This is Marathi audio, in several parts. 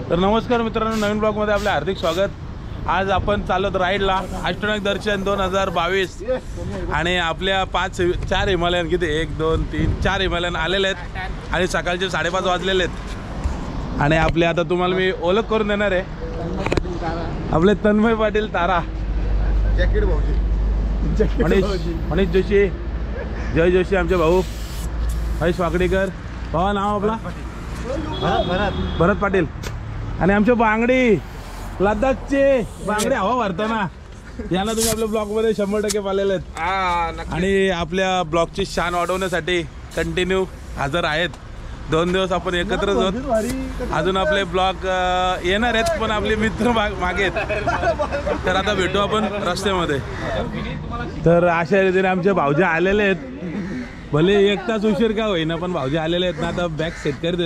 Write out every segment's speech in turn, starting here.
तर नमस्कार मित्रांनो, नवीन ब्लॉगमध्ये आपले हार्दिक स्वागत। आज आपण चालत राईडला अष्टनाग दर्शन 2022 आणि आपल्या 4 हिमालयन किती 1 2 3 4 हिमालयन आलेले आहेत आणि सकाळचे 5:30 वाजलेले आहेत। आणि आपले आता तुम्हाला मी ओळख करून देणार आहे, आपले तन्मय पाटील तारा, जॅकेट भाऊजी, मनीष जोशी, जय जोशी, आमचे भाऊ हरीश वाकडेकर, भावा नाव आपला भरत पाटील, आणि आमचे बांगडी लद्दाखचे बांगडे हवा भरताना यांना तुम्ही आपल्या ब्लॉग मध्ये 100% पाहिलेले आहेत आणि आपल्या ब्लॉगची शान वाढवण्यासाठी कंटिन्यू हजर आहेत। 2 दिवस आपण एकत्रच आहोत, अजून आपले ब्लॉग येणार आहेत पण आपले मित्र मागे आहेत, तर आता भेटू आपण रस्त्यामध्ये। तर अशा रीतीने आमचे भाऊजी आलेले आहेत, भले 1 तास उशीर का होईना पण भाऊजी आलेले आहेत ना। आता बॅग सेट करतात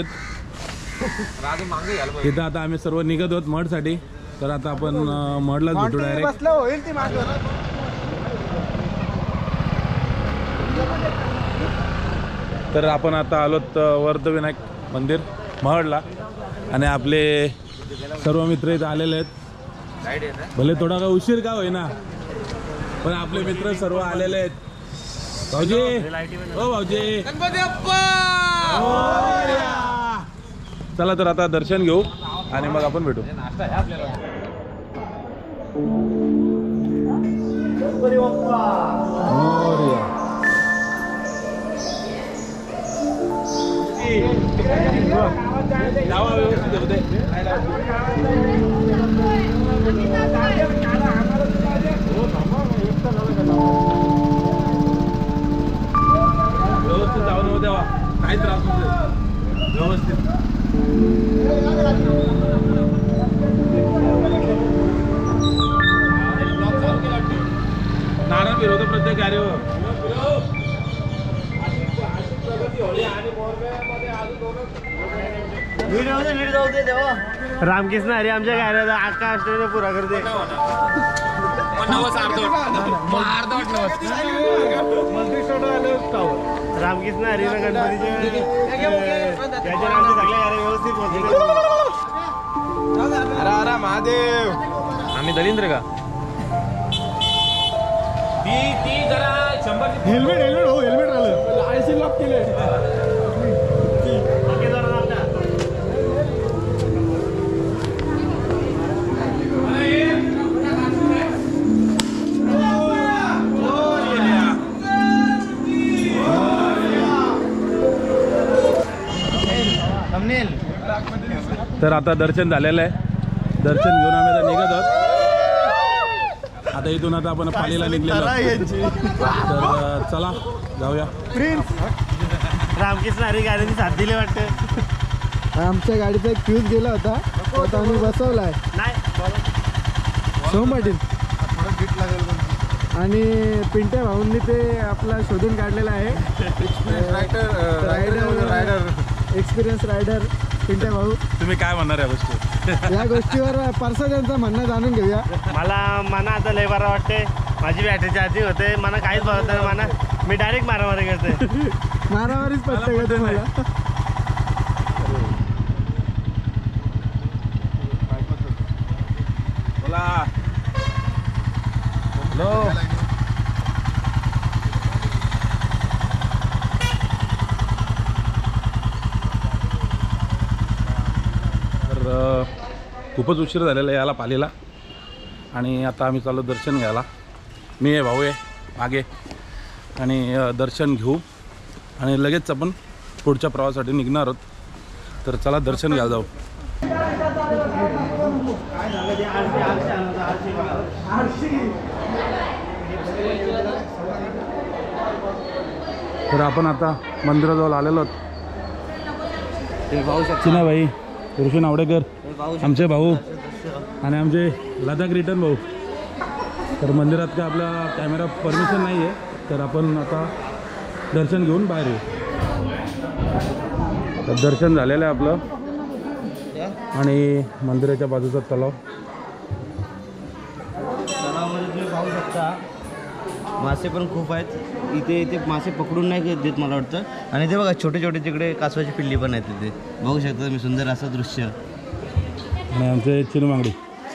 तिथं, आता आम्ही सर्व निघत आहोत मठसाठी, तर आता आपण मठलाच भेटू डायरेक्ट। तर आपण आता आलोत वर्धविनायक मंदिर महडला आणि आपले सर्व मित्र इथं आलेले आहेत, भले थोडा का उशीर का होईना पण आपले मित्र सर्व आलेले आहेत। भाऊजी ओ भाऊजी, चला तर आता दर्शन घेऊ आणि मग आपण भेटू। व्यवस्थित जाऊन देवा, काही त्रास नसेल, व्यवस्थित। नाना फिरवतो प्रत्येक गाडीवर। रामकृष्ण हरी आमच्या गाड्या आका असतो पुरा करते। रामकृष्ण हरी गणपतीचे व्यवस्थित महादेव। आम्ही दलिंद्र का ती जरा 100 हेल्मेट हो, हेल्मेट आलं, लायसन लॉक केले। तर आता दर्शन झालेलं आहे, दर्शन घेऊन आम्ही आता निघत आहोत। आता इथून आता आपण पालीला निघलेलो, तर चला जाऊया। रामकृष्ण हरी गाडीने साथ दिली वाटतं। आमच्या गाडीचा एक फ्यूज गेला होता, आता आम्ही बसवलाय। नाही सोम पाटील आणि पिंट्या भाऊंनी ते आपला शोधून काढलेला आहे, एक्सपिरियन्स रायडर पिंट्या भाऊ। तुम्ही काय म्हणणार या गोष्टी या गोष्टीवर परसा त्यांचं म्हणणं जाणून घेऊया। मना आता लय बरं वाटते, माझी बॅटरी चार्जिंग होते, मला काहीच बघत नाही मना, मी डायरेक्ट मारामारी करते। मारामारीच पडते का तुम्हाला? बोला हॅलो। खूपच उशीर झालेला आहे याला पालीला, आणि आता आम्ही चाललो दर्शन घ्यायला। मी आहे, भाऊ आहे मागे, आणि दर्शन घेऊ आणि लगेच आपण पुढच्या प्रवासासाठी निघणार आहोत। तर चला दर्शन घ्यायला जाऊ। तर आपण आता मंदिराजवळ आलेलो आहोत। चिना भाई, ऋषी नावडेकर आमचे भाऊ आणि आमचे लदाख रिटर्न भाऊ। तर मंदिरात काय आपला कॅमेरा परमिशन नाही आहे, तर आपण आता दर्शन घेऊन बाहेर येऊ। तर दर्शन झालेलं आहे आपलं, आणि मंदिराच्या बाजूचा तलाव, तलावामध्ये तुम्ही पाहू शकता मासे पण खूप आहेत इथे। इथे मासे पकडून नाही देत मला वाटतं, आणि ते बघा छोटे छोटे तिकडे कासवाची पिल्ली पण आहेत तिथे, बघू शकता तुम्ही सुंदर असं दृश्य। आणि आमचे चिनू बांगडी.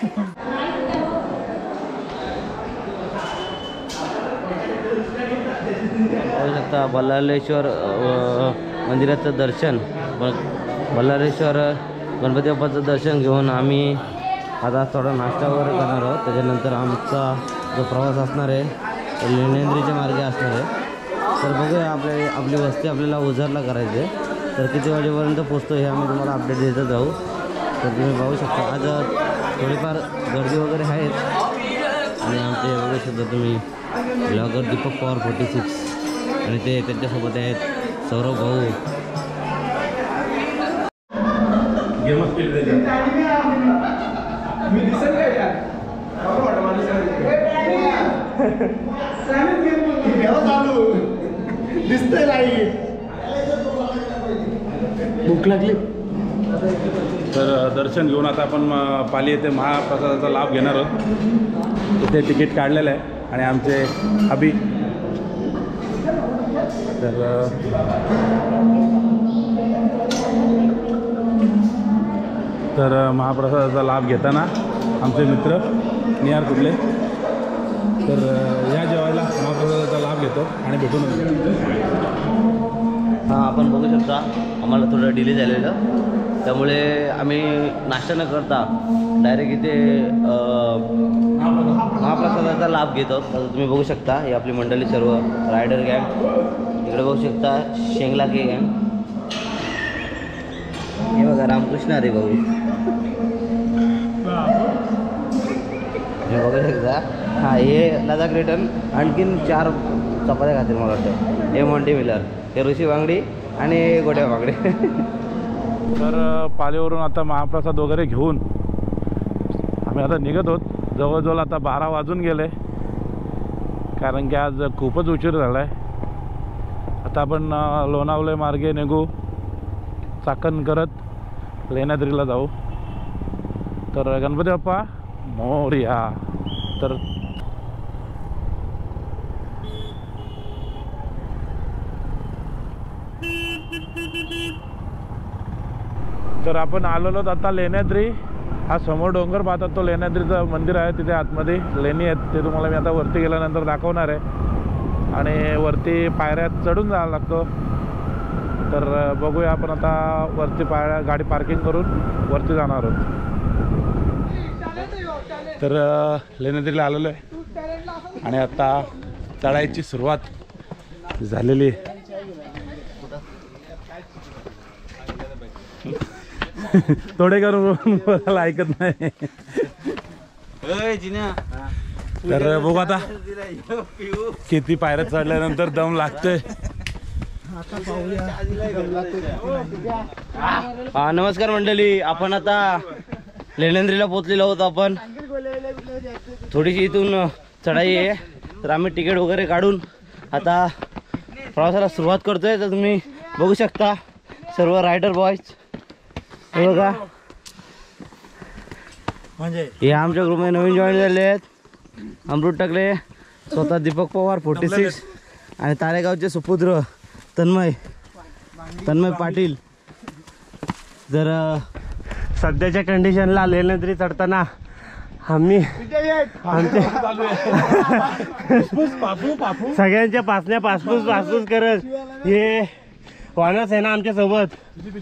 पाहू शकता बल्लाळेश्वर मंदिराचं दर्शन, बल्लाळेश्वर गणपती बाप्पाचं दर्शन घेऊन आम्ही आता थोडा नाश्ता वगैरे करणार आहोत. त्याच्यानंतर आमचा जो प्रवास असणार आहे तो लेण्याद्रीच्या मार्गे असणार आहे. तर बघूया आपली वस्ती आपल्याला ओझरला करायची आहे. तर किती वाजेपर्यंत पोचतो हे आम्ही तुम्हाला अपडेट देतच जाऊ. तर तुम्ही पाहू शकता आज थोडीफार गर्दी वगैरे आहेत. आणि आमचे बघू शकता तुम्ही ब्लॉगर दीपक पवार 46 आणि ते त्यांच्यासोबत आहेत सौरभ भाऊ. भूक लागली. तर दर्शन घेऊन आता आपण पाली येथे महाप्रसादाचा लाभ घेणार आहोत. इथे तिकीट काढलेलं आहे आणि आमचे अभि तर महाप्रसादाचा लाभ घेताना आमचे मित्र निहार कुठले तर या जेवायला महाप्रसादाचा लाभ घेतो आणि भेटून. हां, आपण बघू शकता आम्हाला थोडं डिले झालेलं, त्यामुळे आम्ही नाश्ता न करता डायरेक्ट इथे महाप्रसादाचा लाभ घेत आहोत. आता तुम्ही बघू शकता ही आपली मंडळी सर्व रायडर गँग. इकडे बघू शकता शेंगलाके गँग. हे बघा रामकृष्ण हरी भाऊ. हे बघू शकता. हां, हे लदाख रिटर्न आणखीन 4 चपात्या खातील मला वाटतं. हे मॉन्टी मिलर, हे ऋषी बांगडी आणि गोट्या बांगडी. तर पालीवरून आता महाप्रसाद वगैरे घेऊन आम्ही आता निघत आहोत. जवळजवळ आता 12 वाजून गेले, कारण की आज खूपच उशीर झाला आहे. आता आपण लोणावळे मार्गे निघू, चाकण करत लेण्याद्रीला जाऊ. तर गणपती बाप्पा मोरया. तर आपण आलेलो आता लेण्याद्री. हा समोर डोंगर पाहतात तो लेण्याद्रीचं मंदिर आहे. तिथे आतमध्ये लेणी आहेत, ते तुम्हाला मी आता वरती गेल्यानंतर दाखवणार आहे. आणि वरती पायऱ्यात चढून जायला लागतो. तर बघूया आपण आता वरती गाडी पार्किंग करून वरती जाणार आहोत. तर लेण्याद्रीला आलेलो आहे आणि आता चढायची सुरुवात झालेली आहे. थोडे करून मला ऐकत नाही. तर बघू आता किती पायऱ्या चढल्यानंतर दम लागतोय. नमस्कार मंडळी, आपण आता लेण्याद्रीला पोहोचलेलो आहोत. आपण थोडीशी इथून चढाई आहे, तर आम्ही तिकीट वगैरे काढून आता प्रवासाला सुरुवात करतोय. तर तुम्ही बघू शकता सर्व रायडर बॉयज. हे बघा, हे आमच्या ग्रुपमध्ये नवीन जॉईन झाले आहेत. अमृत टकले, स्वतः दीपक पवार 46 आणि तारेगावचे सुपुत्र तन्मय पाटील. जर सध्याच्या कंडिशनला लेण्याद्री चढताना आम्ही सगळ्यांच्या पासण्या पासपूस करत हे वानस आहे ना आमच्या सोबत.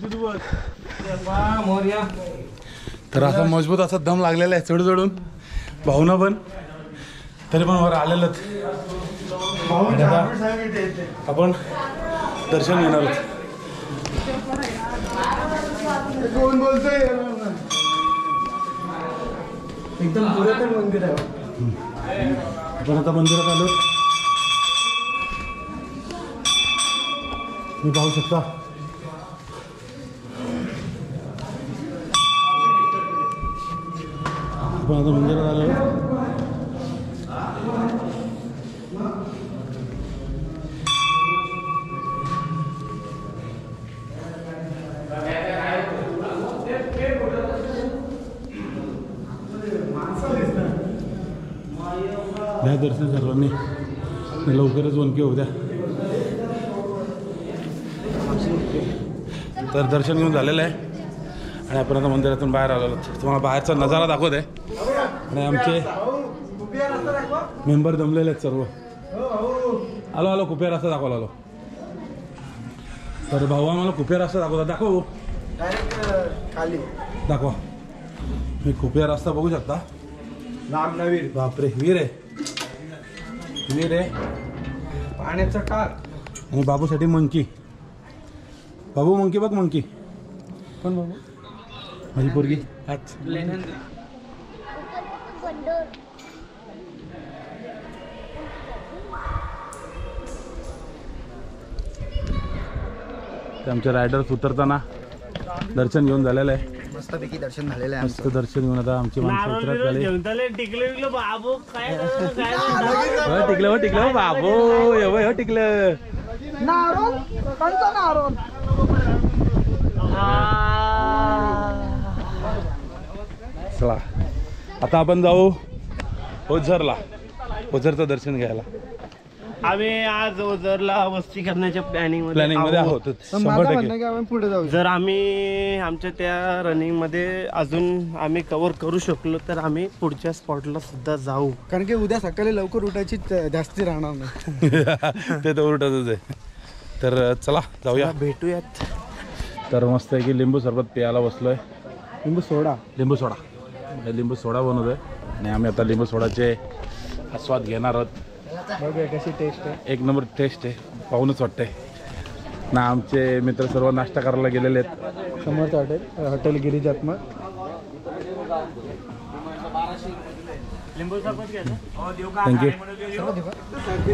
तर असा मजबूत असा दम लागलेला आहे चढू चढून. भाऊना पण तरी पण वर आलेलंच. आपण दर्शन घेणार आहोत. कोण बोलतोय? एकदम पुरातन मंदिर आहे. आपण आता मंदिरात आलो. मी पाहू शकता आपण आता मंदिरात आलो. द्या दर्शन सर्वांनी, लवकरच वनके होऊ द्या. तर दर्शन घेऊन झालेलं आहे आणि आपण आता मंदिरातून बाहेर आलेलो. तुम्हाला बाहेरचा नजारा दाखवत आहे. आणि आमचे मेंबर जमलेले आहेत सर्व. आलो कुपेर रस्ता दाखवला आलो. तर भाऊ आम्हाला कुपेर रस्ता दाखवता. दाखव खाली दाखवा. मी कुपेर रस्ता बघू शकता. रामनवीर बापरे वीर आहे. वीर आहे. पाण्याचं टाक. आणि बाबूसाठी मंकी. बाबू मंकी बघ मंकी. कोण बाबू? माझी पोरगी. ते आमचे रायडर्स उतरताना दर्शन घेऊन झालेलं आहे. मस्तपैकी दर्शन झालेलं आहे. मस्त दर्शन घेऊन आता आमची माणसं उतरत झाली. टिकलं बाबू काय टिकलं बाबू टिकलं. चला आता आपण जाऊ ओझरला. ओझरचं दर्शन घ्यायला आम्ही आज ओझरला वस्ती करण्याच्या प्लॅनिंग मध्ये आहोत. 100% आपण पुढे जाऊ. जर आम्ही आमच्या त्या रनिंग मध्ये अजून आम्ही कव्हर करू शकलो तर आम्ही पुढच्या स्पॉटला सुद्धा जाऊ. कारण की उद्या सकाळी लवकर उठायची जास्ती राहणार नाही. ते तर उलटच आहे. तर चला जाऊया. भेटूयात. तर मस्त आहे की लिंबू सरबत प्यायला बसलोय. लिंबू सोडा. लिंबू सोडा. लिंबू सोडा बनवतोय आणि आम्ही आता लिंबू सोडाचे आस्वाद घेणार आहोत. बघूया कशी टेस्ट आहे. एक नंबर टेस्ट आहे. पाहूनच वाटतंय ना. आमचे मित्र सर्व नाश्ता करायला गेलेले आहेत. समोरचं हॉटेल गिरिजात्मक. लिंबू सरबत घ्यायचं. थँक्यू.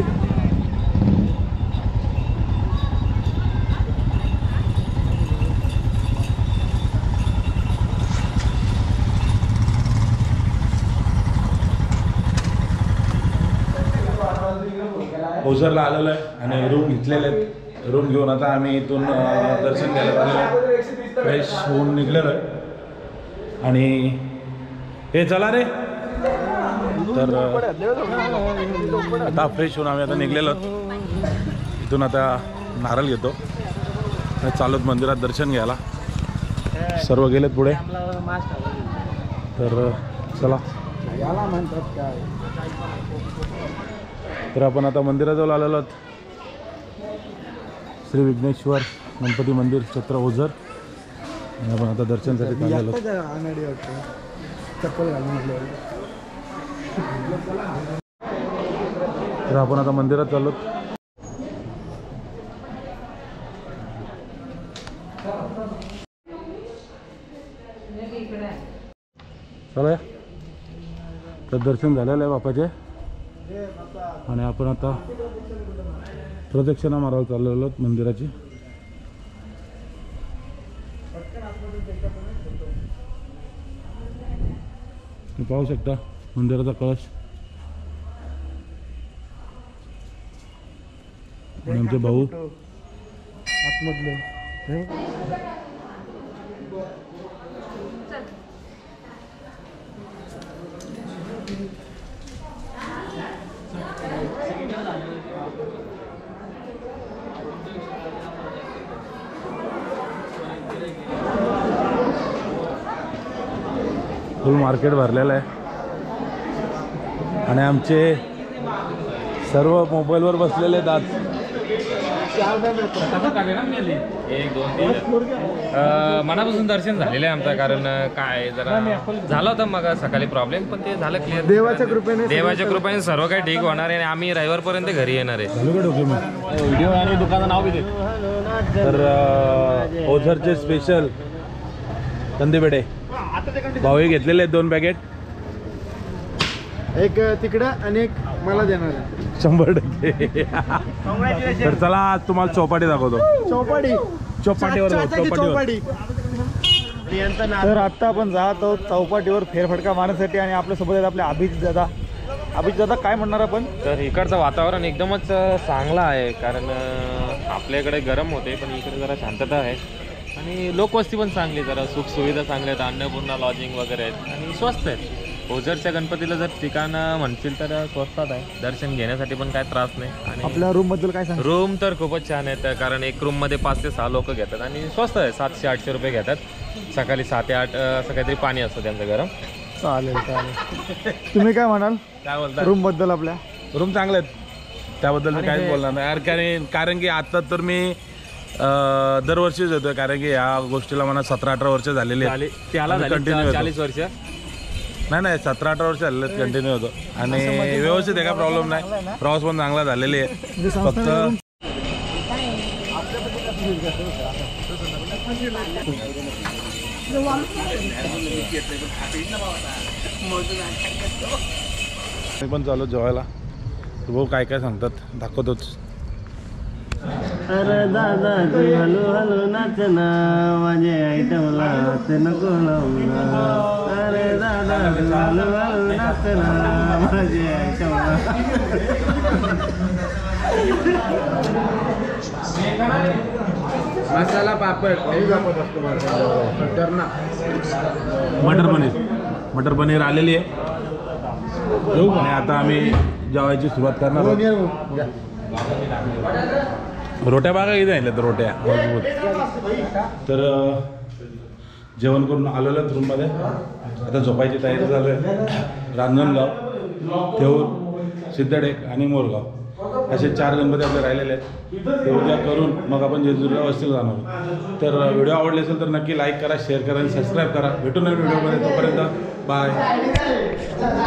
ओझरला आलेलो आहे आणि रूम घेतलेले आहेत. रूम घेऊन आता आम्ही इथून दर्शन घ्यायला चाललेलो. फ्रेश होऊन निघलेलो आहे. आणि हे चला रे. तर आता फ्रेश होऊन आम्ही आता निघलेलो आहोत. इथून आता नारळ घेतो आणि चालत मंदिरात दर्शन घ्यायला. सर्व गेलेत पुढे. तर चला. याला म्हणतात काय. तर आपण आता मंदिराजवळ आलेलो आहोत. श्री विघ्नेश्वर गणपती मंदिर क्षेत्र ओझर. आणि आपण आता दर्शनासाठी चाललेलो आहोत. चप्पल घालून. तर आपण आता मंदिरात चाललो. चला या. तर दर्शन झालेलं आहे बापाचे. आणि आपण आता प्रदक्षिणा मारायला चाललेलो आहोत मंदिराची. पाहू शकता मंदिराचा कळश. आणि आमचे भाऊ आतमधले. फुल मार्केट भरलेलं आहे. आणि आमचे सर्व मोबाईलवर बसलेले आहेत. आज मनापासून दर्शन झालेलं आहे आमचं. कारण काय जरा झाला होता मग सकाळी प्रॉब्लेम, पण ते झालं क्लिअर. देवाच्या कृपेने. देवाच्या कृपेने सर्व काही ठीक होणार आहे आणि आम्ही रविवारपर्यंत घरी येणार आहे. चालू का डॉक्युमेंट व्हिडिओ आणि दुकानाचं नाव किती. तर ओझरचे स्पेशल कंदीपेढे भाऊ घेतलेले आहेत 2 पॅकेट. एक तिकडं आणि एक मला देणार आहे. 100%. तर चला आज तुम्हाला चौपाटी दाखवतो. चौपाटीवर चौपाटी. तर आता आपण जात आहोत चौपाटीवर फेरफटका मारण्यासाठी. आणि आपल्यासोबत आहेत आपले अभिजित दादा. अभिजित दादा काय म्हणणार आपण. तर इकडचं वातावरण एकदमच चांगलं आहे. कारण आपल्याकडे गरम होते पण इकडे जरा शांतता आहे. आणि लोकवस्ती पण चांगली. जरा सुखसुविधा चांगल्या आहेत. अन्नपूर्णा लॉजिंग वगैरे आहेत आणि स्वस्त आहेत. ओझरच्या गणपतीला जर ठिकाण म्हणतील तर स्वस्तात आहे. दर्शन घेण्यासाठी पण काय त्रास नाही. आणि आपल्या रूम बद्दल काय सांग. रूम तर खूपच छान आहेत. कारण एक रूममध्ये 5 ते 6 लोक घेतात आणि स्वस्त आहे. 700-800 रुपये घेतात. सकाळी 7 ते 8 असं काहीतरी पाणी असतं त्यांचं गरम. चालेल चालेल. तुम्ही काय म्हणाल काय बोलता? रूम बद्दल? आपल्या रूम चांगले आहेत, त्याबद्दल मी काहीच बोलणार नाही यार. कारण की आता तर मी दरवर्षीच येतोय, कारण की ह्या गोष्टीला मला 17-18 वर्ष झालेली आहेत. त्याला कंटिन्यू 40 वर्ष. नाही 17-18 वर्ष झालेले आहेत, कंटिन्यू होतो. आणि व्यवस्थित आहे, काय प्रॉब्लेम नाही. प्रवास पण चांगला झालेली आहे. फक्त मी पण चालू जेवायला. भाऊ काय काय सांगतात दाखवतोच. अरे दादा तू हलू हलू नाचना, माझे आयटमला हात नको लावूना. अरे दादा तू हलू हलू नाचना, माझे आयटमला. मसाला पापड. मटर पनीर आलेली आहे. येऊ आणि आता आम्ही जेवायची सुरुवात करणार आहोत. रोट्या बागा इथे आणल्या तर रोट्या मजबूत. तर जेवण करून आलेलो आहेत रूममध्ये. आता झोपायची तयारी चालू आहे. रांजणगाव, थेऊर, सिद्धटेक आणि मोरगाव असे 4 गणपती आपले राहिलेले आहेत. ते उद्या करून मग आपण जेजुरीला वस्तीला जाणार आहोत. तर व्हिडिओ आवडले असेल तर नक्की लाईक करा, शेअर करा आणि सबस्क्राईब करा. भेटू नवीन व्हिडिओमध्ये. तोपर्यंत बाय.